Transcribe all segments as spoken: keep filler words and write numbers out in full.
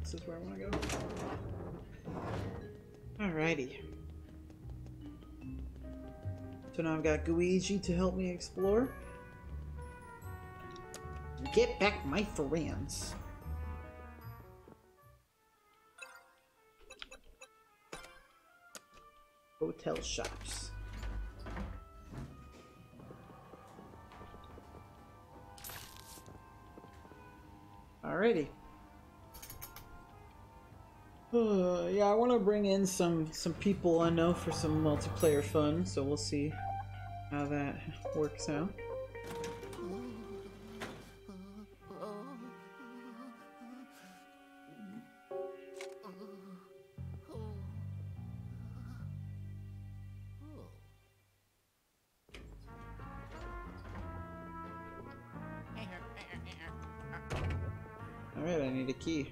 this is where I want to go. Alrighty. So now I've got Luigi to help me explore. Get back my friends. Hotel shops. Alrighty. Uh, yeah, I want to bring in some some people I know for some multiplayer fun, so we'll see how that works out. Alright, I need a key.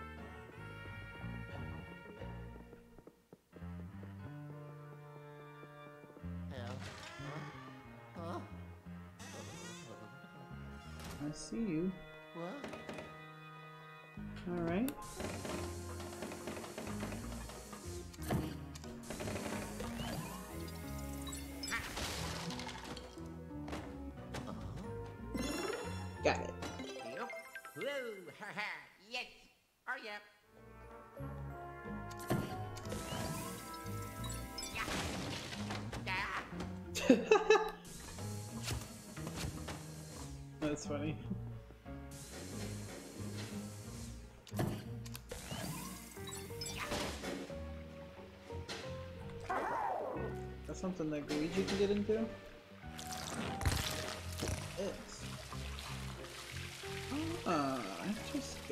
I see you. Alright. Got it. Whoa, haha, yes, oh yeah. Yeah. Yeah. That's funny. That's something that Luigi can get into? Yes. Ah, interesting.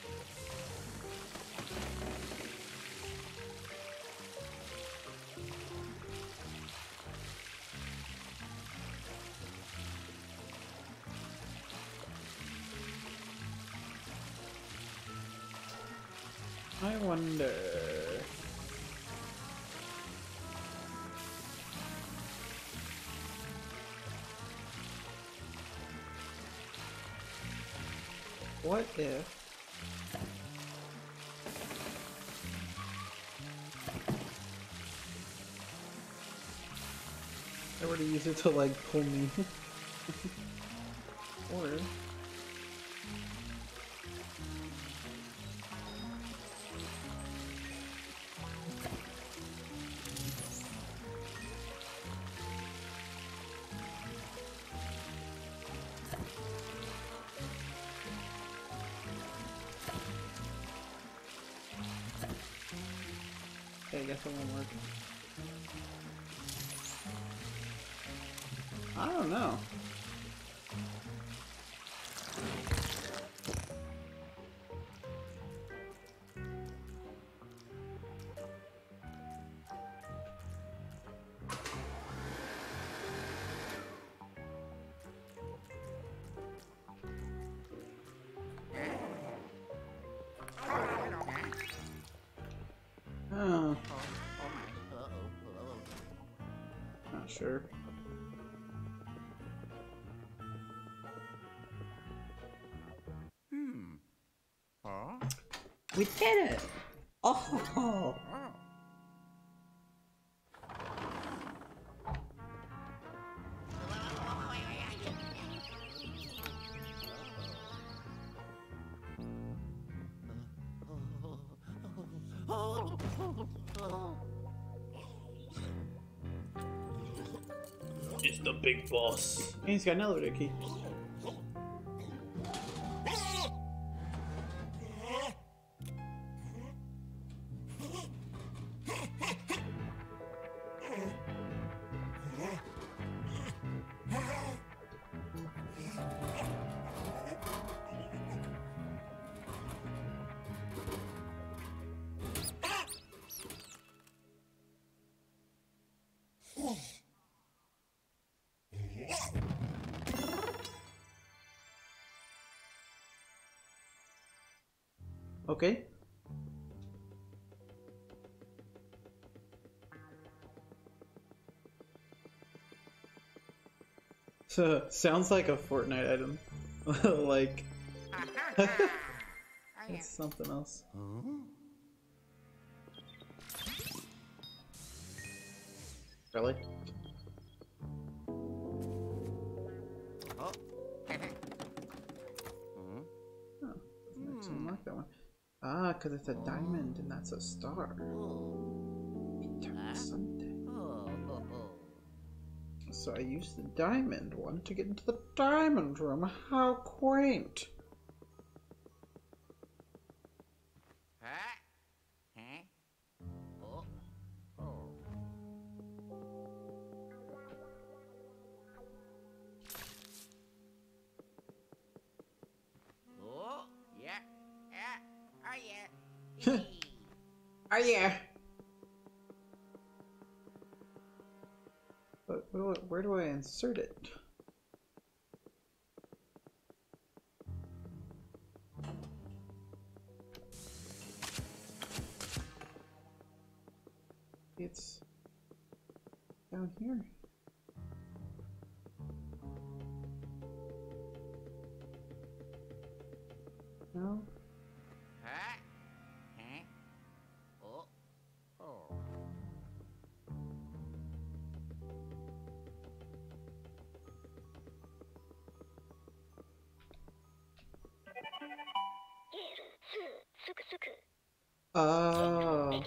I wonder... What if... I were to use it to like pull me? Or... I guess it won't work. I don't know. Oh. Not sure. Hmm. Huh? We did it! Oh! It's the big boss. And he's got an elevator key. Okay. So, sounds like a Fortnite item. Like... Oh yeah. It's something else. Huh? Really? Oh. Oh, doesn't actually mark that one. Ah, because it's a diamond and that's a star. Eternal Sunday. So I used the diamond one to get into the diamond room. How quaint! Huh? Huh? Oh. Oh. Oh, yeah. Yeah. Oh, yeah. Oh yeah! But where do I, where do I insert it? It's down here. No? Huh? Huh? Oh. Oh. Oh.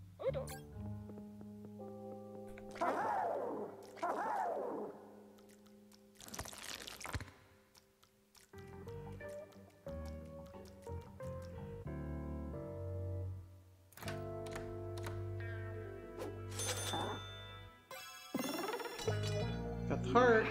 Got the heart.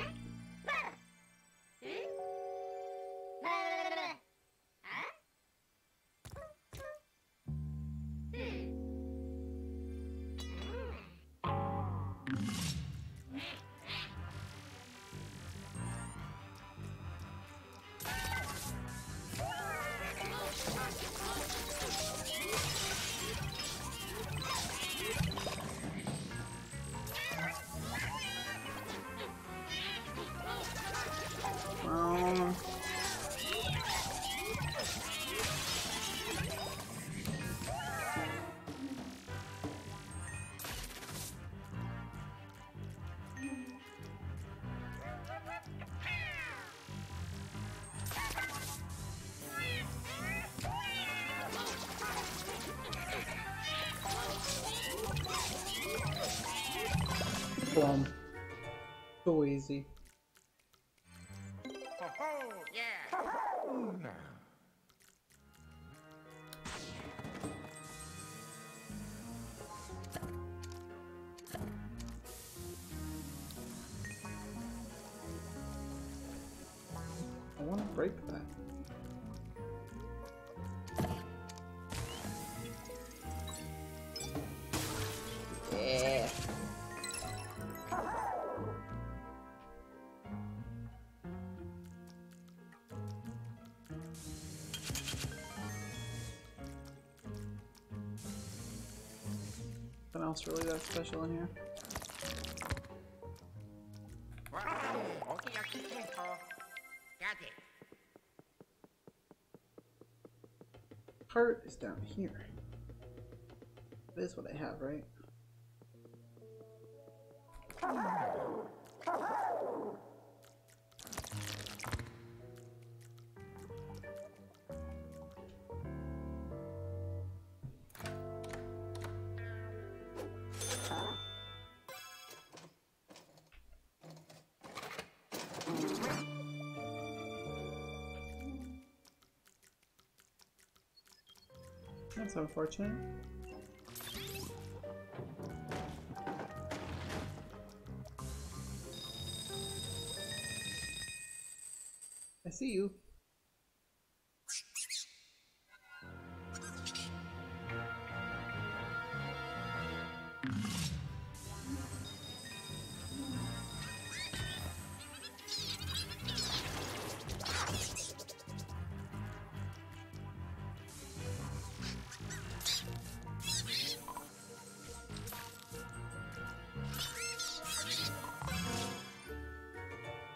Um, boom. So easy. Ho ho, yeah. I want to break that. Yeah. Nothing else really that special in here. Okay, okay, okay. Oh, got it. Heart is down here. That is what I have, right? That's unfortunate. I see you.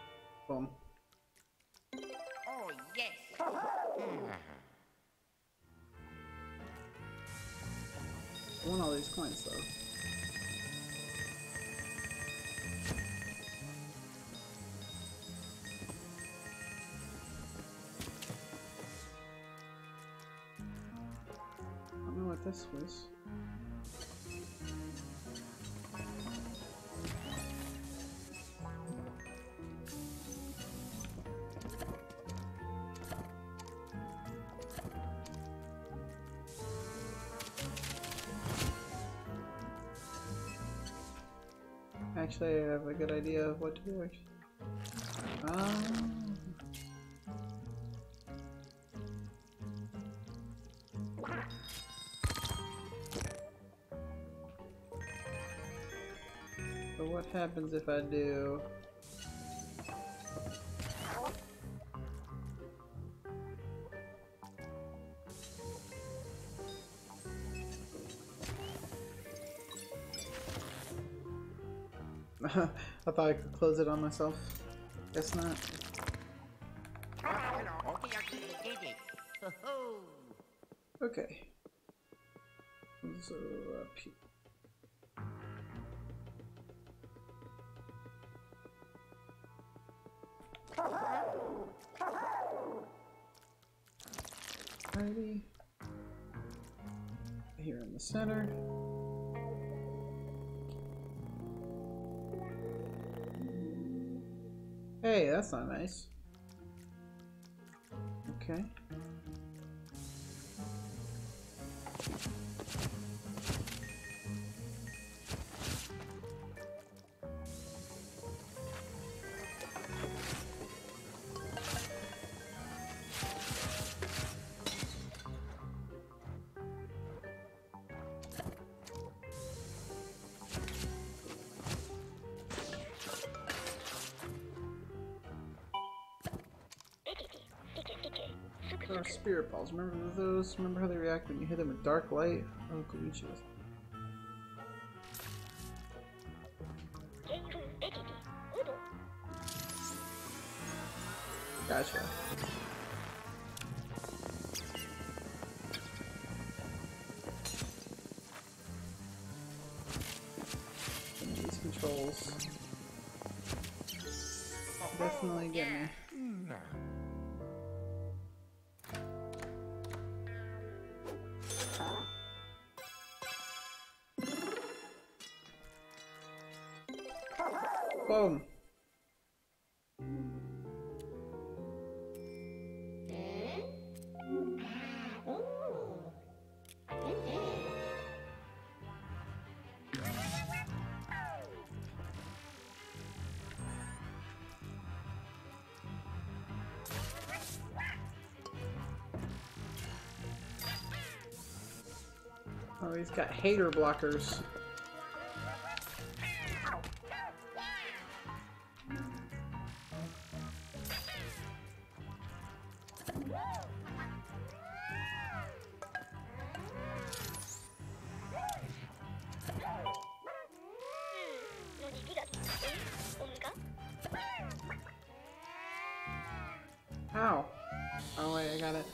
Boom. Oh, yes. I want all these coins though. I don't know what this was. Actually, I have a good idea of what to do. Actually. Um, so what happens if I do? I thought I could close it on myself. Guess not. Okay. So up here. Alrighty. Here in the center. Hey, that's not nice. Okay. There are spirit balls. Remember those? Remember how they react when you hit them with dark light? Oh, Luigi was. Gotcha. And these controls definitely get me. Boom. Oh, he's got hater blockers. Ow. Oh wait, I got it.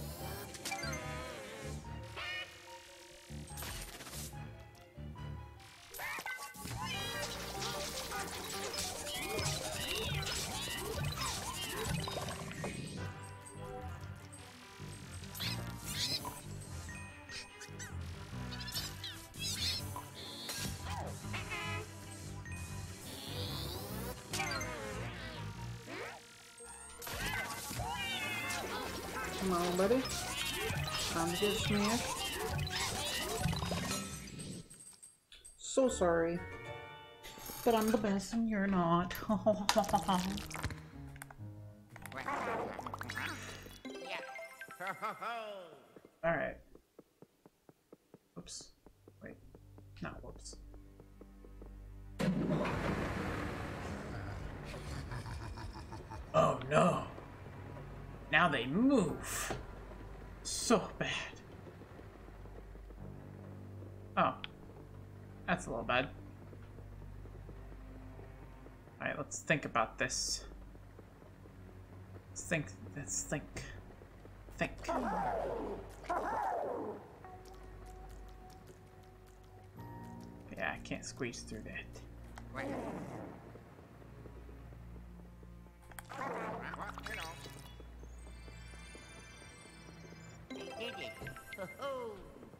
Come on, buddy. Time to get smashed. So sorry. But I'm the best and you're not. Alright. Oops. Wait. No, whoops. Oh no. Now they move. So bad. Oh. That's a little bad. Alright, let's think about this. Let's think. Let's think. Think. I can't squeeze through that. Right. Did it. Ho-ho.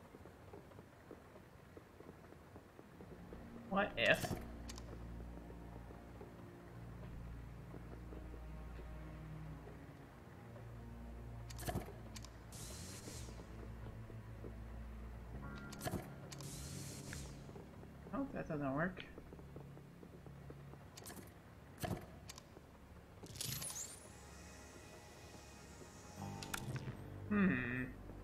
What if? Oh, that doesn't work. Hmm.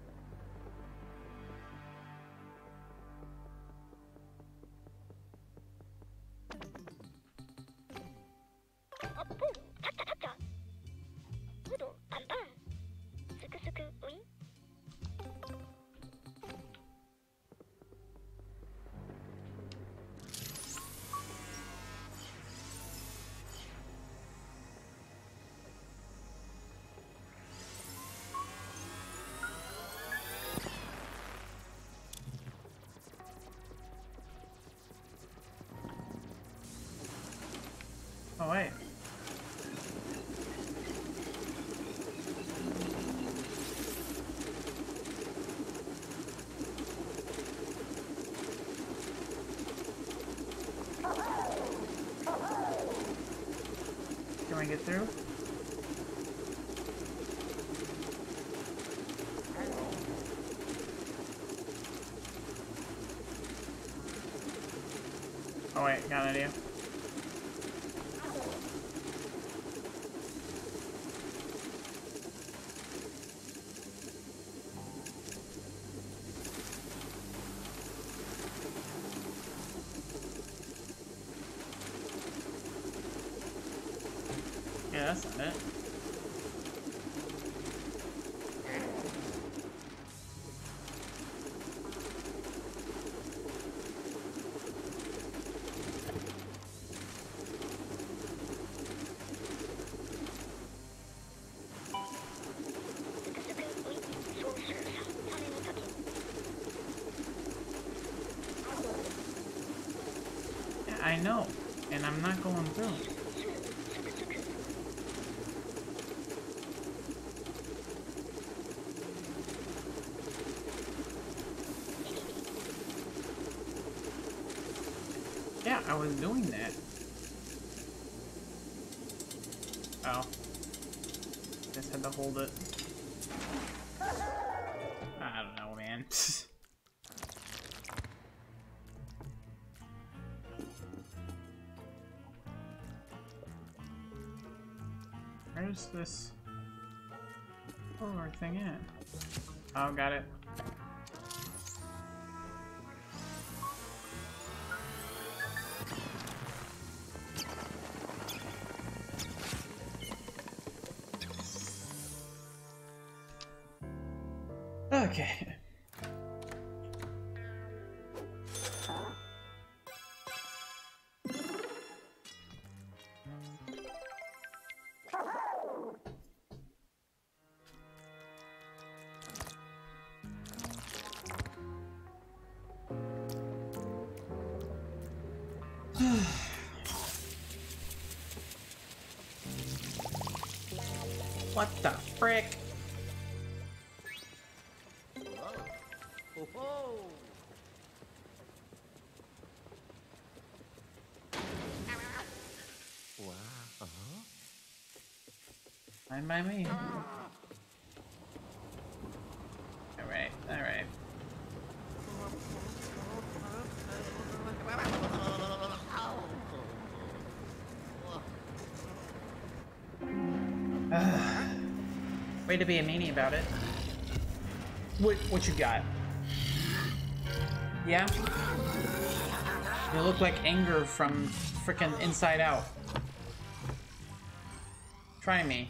Oh, wait. Can we get through? Oh wait, got an idea. Yeah, that's not it. Yeah, I know, and I'm not going through. Yeah, I was doing that. Oh. Just had to hold it. I don't know, man. Where's this forward thing at? Oh, got it. Okay. What the frick? Whoa. Ho-ho. Wow. Uh-huh. Fine by me. Alright, alright. Way to be a meanie about it. What, what you got? Yeah? You look like anger from frickin' Inside Out. Try me.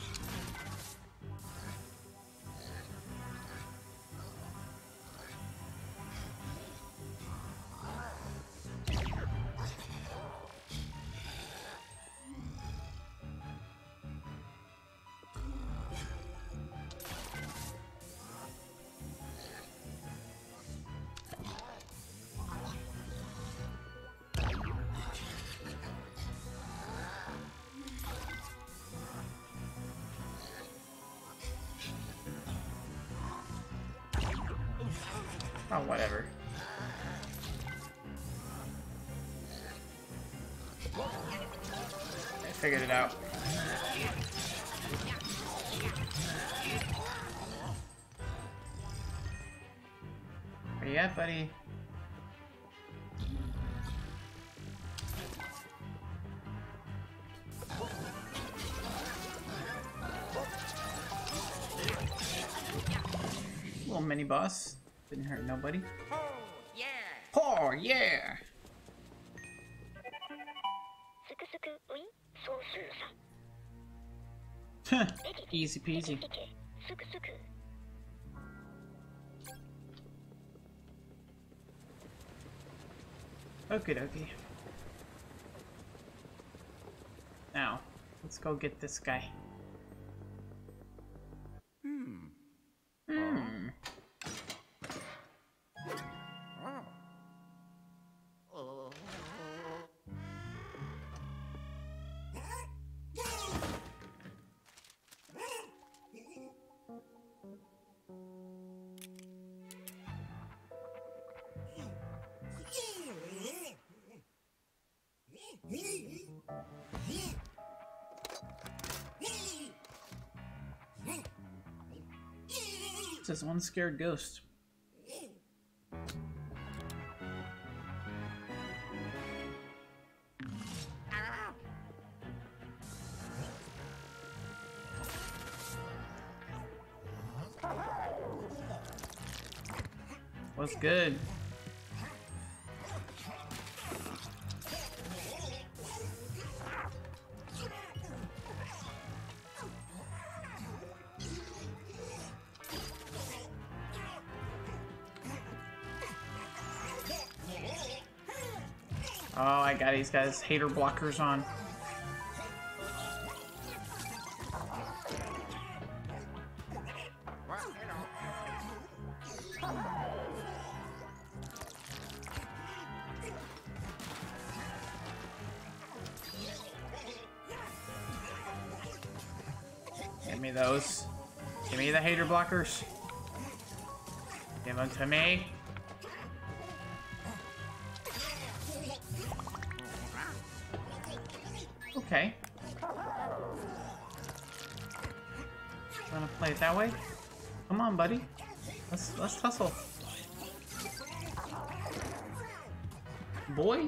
Oh, whatever. I figured it out. Where you at, buddy? Little mini boss. Didn't hurt nobody. Oh, yeah. Oh, yeah! Easy peasy. Okie dokie. Now, let's go get this guy. Hmm. Hmm. Oh. It's this one scared ghost. What's good? Oh, I got these guys hater blockers on. Give me those. Give me the hater blockers. Give them to me. Okay. Wanna play it that way? Come on, buddy. Let's let's tussle. Boy.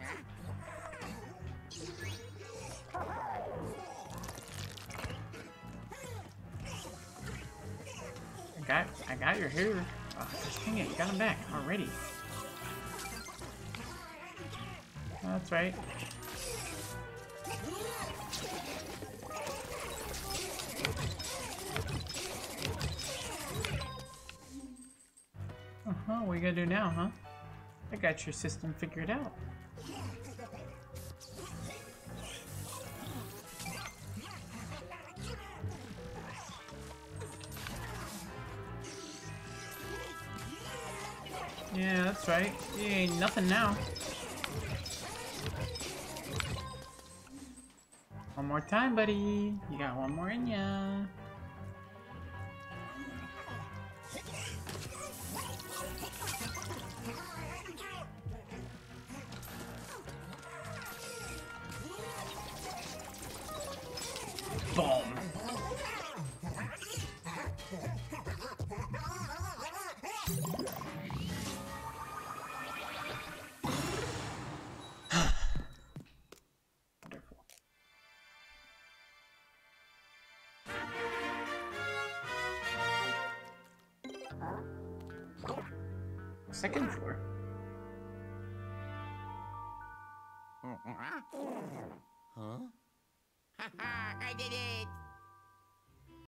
I got I got your hair. Oh, just dang it, got him back already. That's right. Uh-huh, what are you gonna do now, huh? I got your system figured out. Yeah, that's right. You ain't nothing now. One more time, buddy. You got one more in ya. Boom. Second floor. Huh? Haha, I did it!